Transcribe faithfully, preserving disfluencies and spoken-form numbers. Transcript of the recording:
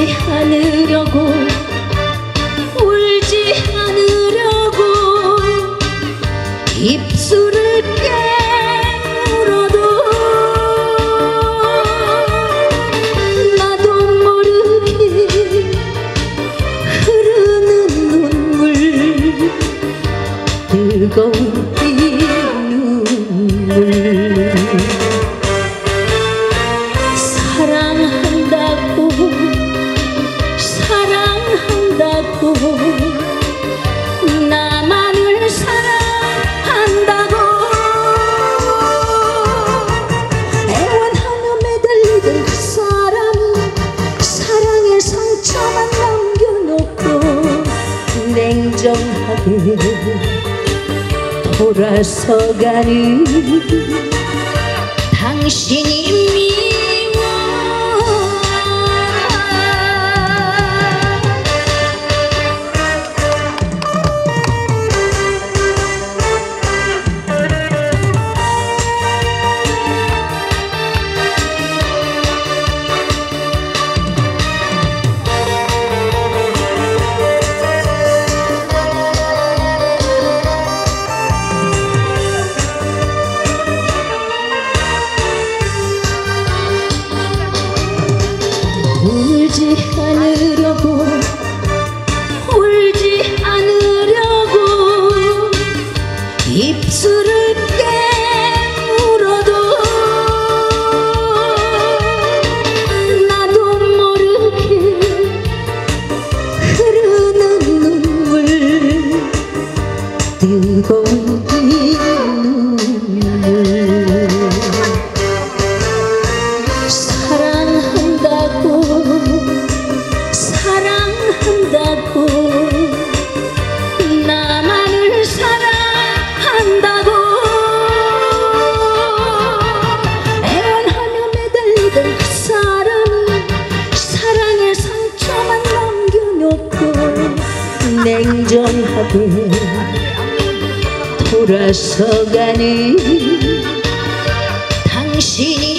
울지 않으려고 울지 않으려고 입술을 깨물어도 나도 모르게 흐르는 눈물 뜨거운 이 눈물 사랑한다고 사랑한다고 나만을 사랑한다고 애원하며 매달리던 그 사람이 사랑의 상처만 남겨놓고 냉정하게 돌아서가는 당신이 미워 울지 않으려고 울지 않으려고 입술을 깨물어도 나도 모르게 흐르는 눈물 뜨거운 이 눈물 사랑한다고 사랑한다고 나만을 사랑한다고 애원하며 매달리던 그 사람이 사랑의 상처만 남겨놓고 냉정하게 돌아서가는 당신이